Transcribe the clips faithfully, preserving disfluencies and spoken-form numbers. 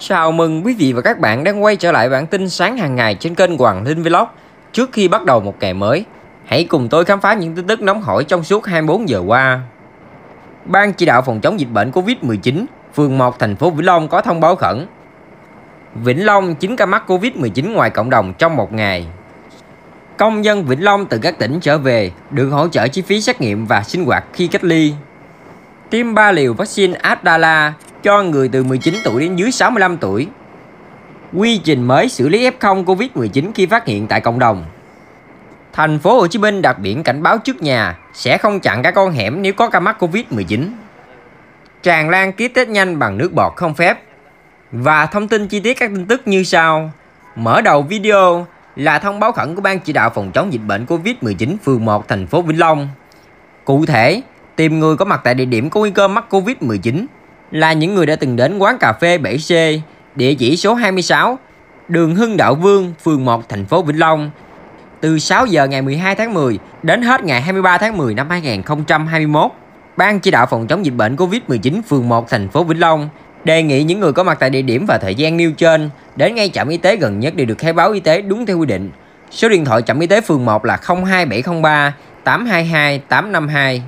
Chào mừng quý vị và các bạn đang quay trở lại bản tin sáng hàng ngày trên kênh Hoàng Linh Vlog. Trước khi bắt đầu một ngày mới, hãy cùng tôi khám phá những tin tức nóng hổi trong suốt hai mươi bốn giờ qua. Ban chỉ đạo phòng chống dịch bệnh Covid mười chín, phường một thành phố Vĩnh Long có thông báo khẩn. Vĩnh Long chín ca mắc Covid mười chín ngoài cộng đồng trong một ngày. Công dân Vĩnh Long từ các tỉnh trở về được hỗ trợ chi phí xét nghiệm và sinh hoạt khi cách ly. Tiêm ba liều vaccine Abdala cho người từ mười chín tuổi đến dưới sáu mươi lăm tuổi. Quy trình mới xử lý ép không Covid mười chín khi phát hiện tại cộng đồng. Thành phố Hồ Chí Minh đặt biển cảnh báo trước nhà sẽ không chặn các con hẻm nếu có ca mắc Covid mười chín. Tràn lan kit test nhanh bằng nước bọt không phép. Và thông tin chi tiết các tin tức như sau. Mở đầu video là thông báo khẩn của Ban chỉ đạo phòng chống dịch bệnh Covid mười chín phường một thành phố Vĩnh Long. Cụ thể, tìm người có mặt tại địa điểm có nguy cơ mắc Covid mười chín là những người đã từng đến quán cà phê bảy C, địa chỉ số hai mươi sáu, đường Hưng Đạo Vương, phường một, thành phố Vĩnh Long, từ sáu giờ ngày mười hai tháng mười đến hết ngày hai mươi ba tháng mười năm hai nghìn không trăm hai mươi mốt. Ban chỉ đạo phòng chống dịch bệnh Covid mười chín phường một, thành phố Vĩnh Long đề nghị những người có mặt tại địa điểm và thời gian nêu trên đến ngay trạm y tế gần nhất để được khai báo y tế đúng theo quy định. Số điện thoại trạm y tế phường một là không hai bảy không ba tám hai hai tám năm hai.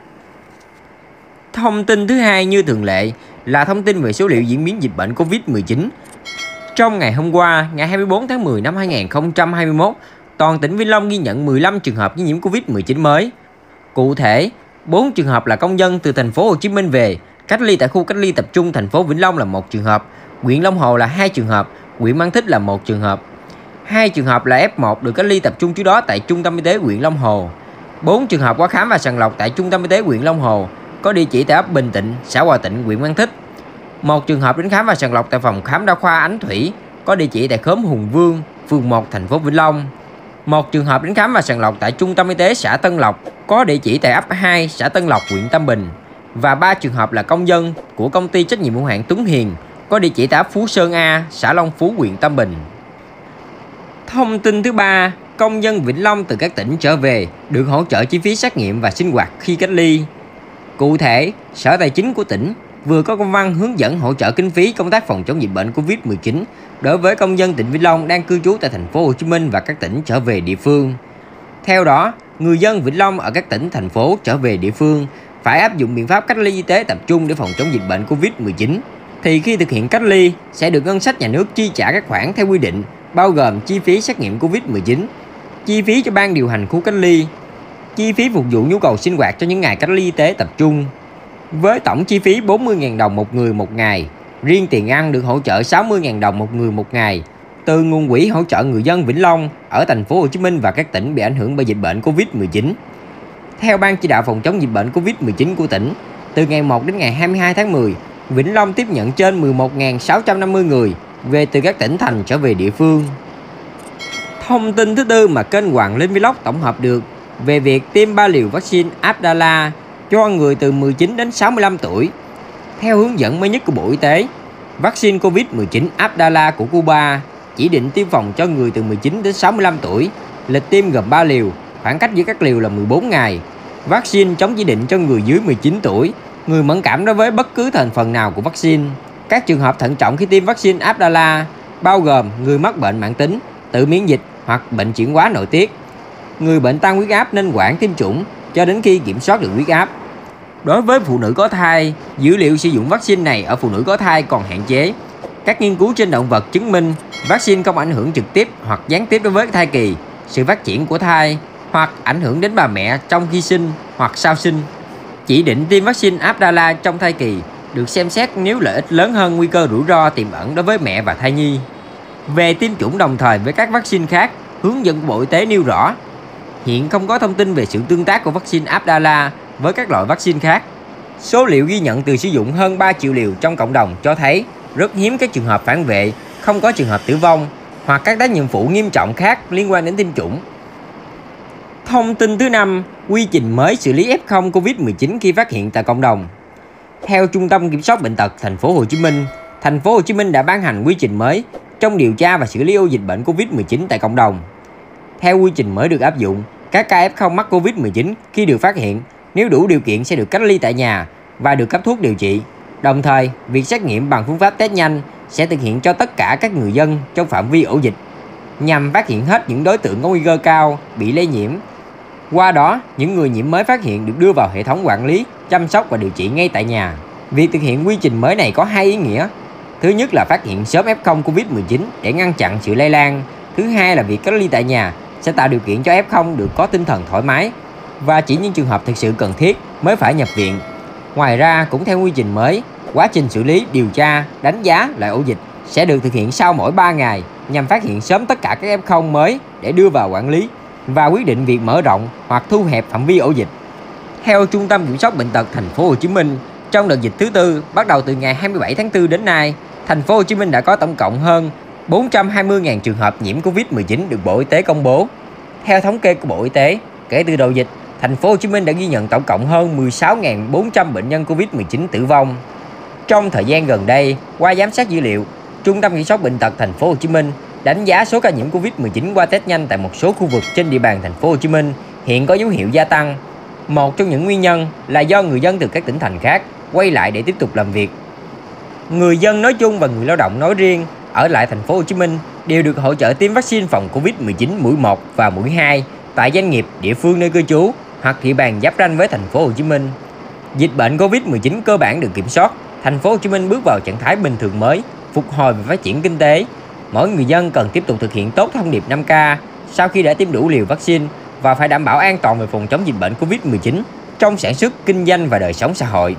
Thông tin thứ hai như thường lệ là thông tin về số liệu diễn biến dịch bệnh Covid mười chín. Trong ngày hôm qua, ngày hai mươi bốn tháng mười năm hai nghìn không trăm hai mươi mốt, toàn tỉnh Vĩnh Long ghi nhận mười lăm trường hợp nghi nhiễm Covid mười chín mới. Cụ thể, bốn trường hợp là công dân từ thành phố Hồ Chí Minh về, cách ly tại khu cách ly tập trung thành phố Vĩnh Long là một trường hợp, huyện Long Hồ là hai trường hợp, huyện Mang Thít là một trường hợp. Hai trường hợp là ép một được cách ly tập trung trước đó tại trung tâm y tế huyện Long Hồ. Bốn trường hợp qua khám và sàng lọc tại trung tâm y tế huyện Long Hồ, có địa chỉ tại ấp Bình Tịnh, xã Hòa Tịnh, huyện Mang Thít. Một trường hợp đến khám và sàng lọc tại phòng khám đa khoa Ánh Thủy, có địa chỉ tại khóm Hùng Vương, phường một, thành phố Vĩnh Long. Một trường hợp đến khám và sàng lọc tại trung tâm y tế xã Tân Lộc, có địa chỉ tại ấp hai, xã Tân Lộc, huyện Tam Bình. Và ba trường hợp là công dân của công ty trách nhiệm hữu hạn Tuấn Hiền, có địa chỉ tại ấp Phú Sơn A, xã Long Phú, huyện Tam Bình. Thông tin thứ ba, công dân Vĩnh Long từ các tỉnh trở về được hỗ trợ chi phí xét nghiệm và sinh hoạt khi cách ly. Cụ thể, Sở Tài chính của tỉnh vừa có công văn hướng dẫn hỗ trợ kinh phí công tác phòng chống dịch bệnh Covid mười chín đối với công dân tỉnh Vĩnh Long đang cư trú tại thành phố Hồ Chí Minh và các tỉnh trở về địa phương. Theo đó, người dân Vĩnh Long ở các tỉnh, thành phố trở về địa phương phải áp dụng biện pháp cách ly y tế tập trung để phòng chống dịch bệnh Covid mười chín. Thì khi thực hiện cách ly sẽ được ngân sách nhà nước chi trả các khoản theo quy định, bao gồm chi phí xét nghiệm Covid mười chín, chi phí cho ban điều hành khu cách ly, chi phí phục vụ nhu cầu sinh hoạt cho những ngày cách ly y tế tập trung. Với tổng chi phí bốn mươi nghìn đồng một người một ngày, riêng tiền ăn được hỗ trợ sáu mươi nghìn đồng một người một ngày từ nguồn quỹ hỗ trợ người dân Vĩnh Long ở thành phố Hồ Chí Minh và các tỉnh bị ảnh hưởng bởi dịch bệnh Covid mười chín. Theo Ban chỉ đạo phòng chống dịch bệnh Covid mười chín của tỉnh, từ ngày một đến ngày hai mươi hai tháng mười, Vĩnh Long tiếp nhận trên mười một nghìn sáu trăm năm mươi người về từ các tỉnh thành trở về địa phương. Thông tin thứ tư mà kênh Hoàng Linh Vlog tổng hợp được về việc tiêm ba liều vaccine Abdala cho người từ mười chín đến sáu mươi lăm tuổi. Theo hướng dẫn mới nhất của Bộ Y tế, vaccine Covid mười chín Abdala của Cuba chỉ định tiêm phòng cho người từ mười chín đến sáu mươi lăm tuổi. Lịch tiêm gồm ba liều, khoảng cách giữa các liều là mười bốn ngày. Vaccine chống chỉ định cho người dưới mười chín tuổi, người mẫn cảm đối với bất cứ thành phần nào của vaccine. Các trường hợp thận trọng khi tiêm vaccine Abdala bao gồm người mắc bệnh mãn tính, tự miễn dịch hoặc bệnh chuyển hóa nội tiết. Người bệnh tăng huyết áp nên hoãn tiêm chủng cho đến khi kiểm soát được huyết áp. Đối với phụ nữ có thai, dữ liệu sử dụng vaccine này ở phụ nữ có thai còn hạn chế. Các nghiên cứu trên động vật chứng minh vaccine không ảnh hưởng trực tiếp hoặc gián tiếp đối với thai kỳ, sự phát triển của thai hoặc ảnh hưởng đến bà mẹ trong khi sinh hoặc sau sinh. Chỉ định tiêm vaccine Abdala trong thai kỳ được xem xét nếu lợi ích lớn hơn nguy cơ rủi ro tiềm ẩn đối với mẹ và thai nhi. Về tiêm chủng đồng thời với các vaccine khác, hướng dẫn của Bộ Y tế nêu rõ, hiện không có thông tin về sự tương tác của vaccine Abdala với các loại vaccine khác. Số liệu ghi nhận từ sử dụng hơn ba triệu liều trong cộng đồng cho thấy rất hiếm các trường hợp phản vệ, không có trường hợp tử vong hoặc các tác dụng phụ nghiêm trọng khác liên quan đến tiêm chủng. Thông tin thứ năm, quy trình mới xử lý ép không Covid mười chín khi phát hiện tại cộng đồng. Theo Trung tâm Kiểm soát bệnh tật thành phố Hồ Chí Minh, thành phố Hồ Chí Minh đã ban hành quy trình mới trong điều tra và xử lý ổ dịch bệnh Covid mười chín tại cộng đồng. Theo quy trình mới được áp dụng, các ca ép không mắc Covid mười chín khi được phát hiện, nếu đủ điều kiện sẽ được cách ly tại nhà và được cấp thuốc điều trị. Đồng thời, việc xét nghiệm bằng phương pháp test nhanh sẽ thực hiện cho tất cả các người dân trong phạm vi ổ dịch, nhằm phát hiện hết những đối tượng có nguy cơ cao bị lây nhiễm. Qua đó, những người nhiễm mới phát hiện được đưa vào hệ thống quản lý, chăm sóc và điều trị ngay tại nhà. Việc thực hiện quy trình mới này có hai ý nghĩa. Thứ nhất là phát hiện sớm ép không Covid mười chín để ngăn chặn sự lây lan. Thứ hai là việc cách ly tại nhà sẽ tạo điều kiện cho ép không được có tinh thần thoải mái và chỉ những trường hợp thực sự cần thiết mới phải nhập viện. Ngoài ra, cũng theo quy trình mới, quá trình xử lý, điều tra, đánh giá lại ổ dịch sẽ được thực hiện sau mỗi ba ngày nhằm phát hiện sớm tất cả các ép không mới để đưa vào quản lý và quyết định việc mở rộng hoặc thu hẹp phạm vi ổ dịch. Theo Trung tâm Kiểm soát Bệnh tật Thành phố Hồ Chí Minh, trong đợt dịch thứ tư bắt đầu từ ngày hai mươi bảy tháng tư đến nay, Thành phố Hồ Chí Minh đã có tổng cộng hơn bốn trăm hai mươi nghìn trường hợp nhiễm Covid mười chín được Bộ Y tế công bố. Theo thống kê của Bộ Y tế, kể từ đầu dịch, Thành phố Hồ Chí Minh đã ghi nhận tổng cộng hơn mười sáu nghìn bốn trăm bệnh nhân Covid mười chín tử vong. Trong thời gian gần đây, qua giám sát dữ liệu, Trung tâm Kiểm soát Bệnh tật Thành phố Hồ Chí Minh đánh giá số ca nhiễm Covid mười chín qua test nhanh tại một số khu vực trên địa bàn Thành phố Hồ Chí Minh hiện có dấu hiệu gia tăng. Một trong những nguyên nhân là do người dân từ các tỉnh thành khác quay lại để tiếp tục làm việc. Người dân nói chung và người lao động nói riêng ở lại Thành phố Hồ Chí Minh đều được hỗ trợ tiêm vaccine phòng Covid mười chín mũi một và mũi hai tại doanh nghiệp, địa phương nơi cư trú hoặc địa bàn giáp ranh với Thành phố Hồ Chí Minh. Dịch bệnh Covid mười chín cơ bản được kiểm soát, Thành phố Hồ Chí Minh bước vào trạng thái bình thường mới, phục hồi và phát triển kinh tế. Mỗi người dân cần tiếp tục thực hiện tốt thông điệp năm K sau khi đã tiêm đủ liều vaccine và phải đảm bảo an toàn về phòng chống dịch bệnh Covid mười chín trong sản xuất, kinh doanh và đời sống xã hội.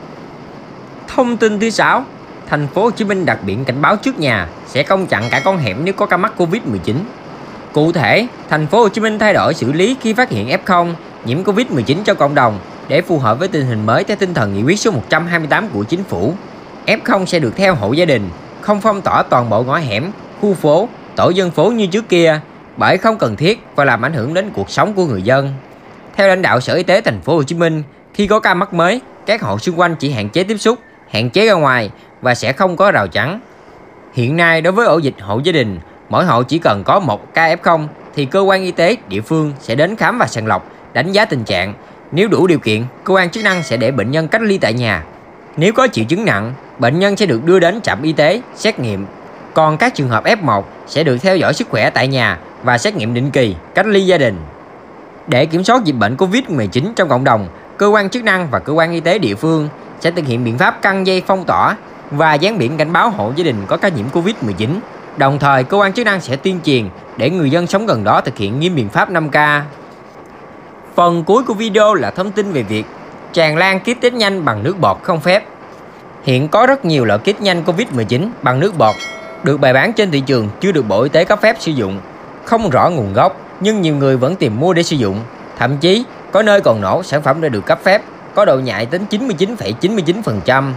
Thông tin thứ sáu, Thành phố Hồ Chí Minh đặt biển cảnh báo trước nhà sẽ không chặn cả con hẻm nếu có ca mắc Covid mười chín. Cụ thể, Thành phố Hồ Chí Minh thay đổi xử lý khi phát hiện ép không nhiễm Covid mười chín cho cộng đồng để phù hợp với tình hình mới theo tinh thần nghị quyết số một trăm hai mươi tám của Chính phủ. ép không sẽ được theo hộ gia đình, không phong tỏa toàn bộ ngõ hẻm, khu phố, tổ dân phố như trước kia, bởi không cần thiết và làm ảnh hưởng đến cuộc sống của người dân. Theo lãnh đạo Sở Y tế Thành phố Hồ Chí Minh, khi có ca mắc mới, các hộ xung quanh chỉ hạn chế tiếp xúc, hạn chế ra ngoài và sẽ không có rào chắn. Hiện nay, đối với ổ dịch hộ gia đình, mỗi hộ chỉ cần có một ca ép không thì cơ quan y tế địa phương sẽ đến khám và sàng lọc, đánh giá tình trạng. Nếu đủ điều kiện, cơ quan chức năng sẽ để bệnh nhân cách ly tại nhà. Nếu có triệu chứng nặng, bệnh nhân sẽ được đưa đến trạm y tế xét nghiệm. Còn các trường hợp ép một sẽ được theo dõi sức khỏe tại nhà và xét nghiệm định kỳ, cách ly gia đình. Để kiểm soát dịch bệnh Covid mười chín trong cộng đồng, cơ quan chức năng và cơ quan y tế địa phương sẽ thực hiện biện pháp căng dây phong tỏa và dán biển cảnh báo hộ gia đình có ca nhiễm Covid mười chín. Đồng thời, cơ quan chức năng sẽ tuyên truyền để người dân sống gần đó thực hiện nghiêm biện pháp năm K. Phần cuối của video là thông tin về việc tràn lan kit test nhanh bằng nước bọt không phép. Hiện có rất nhiều loại kit nhanh Covid mười chín bằng nước bọt được bày bán trên thị trường chưa được Bộ Y tế cấp phép sử dụng, không rõ nguồn gốc nhưng nhiều người vẫn tìm mua để sử dụng. Thậm chí có nơi còn nổ sản phẩm đã được cấp phép, có độ nhạy đến chín mươi chín phẩy chín mươi chín phần trăm.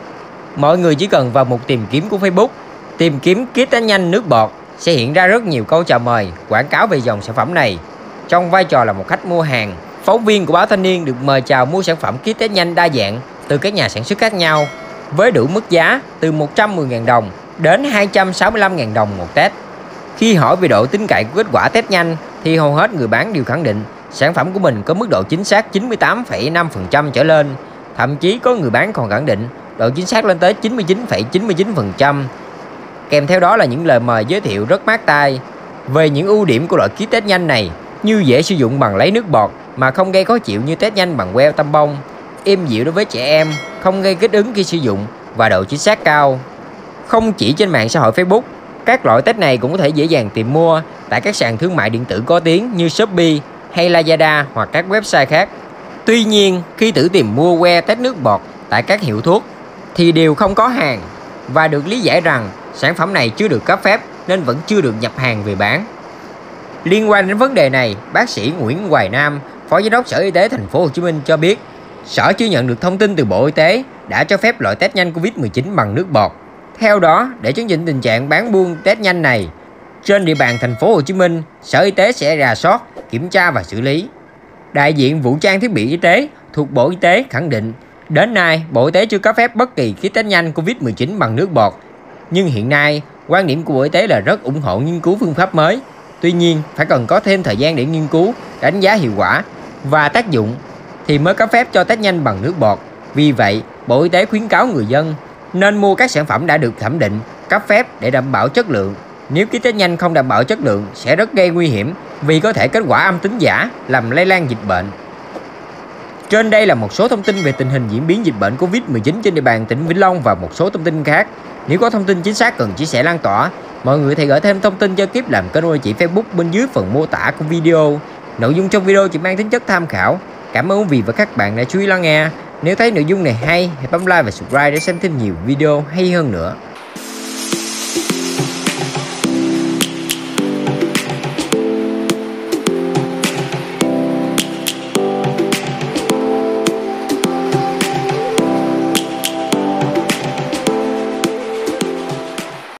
Mọi người chỉ cần vào mục tìm kiếm của Facebook, tìm kiếm kit test nhanh nước bọt sẽ hiện ra rất nhiều câu chào mời, quảng cáo về dòng sản phẩm này. Trong vai trò là một khách mua hàng, phóng viên của báo Thanh niên được mời chào mua sản phẩm kit test nhanh đa dạng từ các nhà sản xuất khác nhau với đủ mức giá từ một trăm mười nghìn đồng đến hai trăm sáu mươi lăm nghìn đồng một test. Khi hỏi về độ tin cậy của kết quả test nhanh thì hầu hết người bán đều khẳng định sản phẩm của mình có mức độ chính xác chín mươi tám phẩy năm phần trăm trở lên. Thậm chí có người bán còn khẳng định độ chính xác lên tới chín mươi chín phẩy chín mươi chín phần trăm. Kèm theo đó là những lời mời giới thiệu rất mát tai về những ưu điểm của loại kit test nhanh này, như dễ sử dụng bằng lấy nước bọt mà không gây khó chịu như test nhanh bằng que tăm bông, êm dịu đối với trẻ em, không gây kích ứng khi sử dụng và độ chính xác cao. Không chỉ trên mạng xã hội Facebook, các loại test này cũng có thể dễ dàng tìm mua tại các sàn thương mại điện tử có tiếng như Shopee hay Lazada hoặc các website khác. Tuy nhiên, khi thử tìm mua que test nước bọt tại các hiệu thuốc thì đều không có hàng và được lý giải rằng sản phẩm này chưa được cấp phép nên vẫn chưa được nhập hàng về bán. Liên quan đến vấn đề này, bác sĩ Nguyễn Hoài Nam, Phó Giám đốc Sở Y tế Thành phố Hồ Chí Minh cho biết, Sở chưa nhận được thông tin từ Bộ Y tế đã cho phép loại test nhanh Covid mười chín bằng nước bọt. Theo đó, để chấn chỉnh tình trạng bán buôn test nhanh này trên địa bàn Thành phố Hồ Chí Minh, Sở Y tế sẽ rà soát, kiểm tra và xử lý. Đại diện vụ trang thiết bị y tế thuộc Bộ Y tế khẳng định, đến nay Bộ Y tế chưa cấp phép bất kỳ kit test nhanh Covid mười chín bằng nước bọt. Nhưng hiện nay, quan điểm của Bộ Y tế là rất ủng hộ nghiên cứu phương pháp mới. Tuy nhiên, phải cần có thêm thời gian để nghiên cứu, đánh giá hiệu quả và tác dụng thì mới cấp phép cho test nhanh bằng nước bọt. Vì vậy, Bộ Y tế khuyến cáo người dân nên mua các sản phẩm đã được thẩm định, cấp phép để đảm bảo chất lượng. Nếu ký test nhanh không đảm bảo chất lượng sẽ rất gây nguy hiểm vì có thể kết quả âm tính giả làm lây lan dịch bệnh. Trên đây là một số thông tin về tình hình diễn biến dịch bệnh Covid mười chín trên địa bàn tỉnh Vĩnh Long và một số thông tin khác. Nếu có thông tin chính xác cần chia sẻ lan tỏa, mọi người hãy gửi thêm thông tin cho Kiếp làm kênh chị Facebook bên dưới phần mô tả của video. Nội dung trong video chỉ mang tính chất tham khảo. Cảm ơn quý vị và các bạn đã chú ý lắng nghe. Nếu thấy nội dung này hay, hãy bấm like và subscribe để xem thêm nhiều video hay hơn nữa.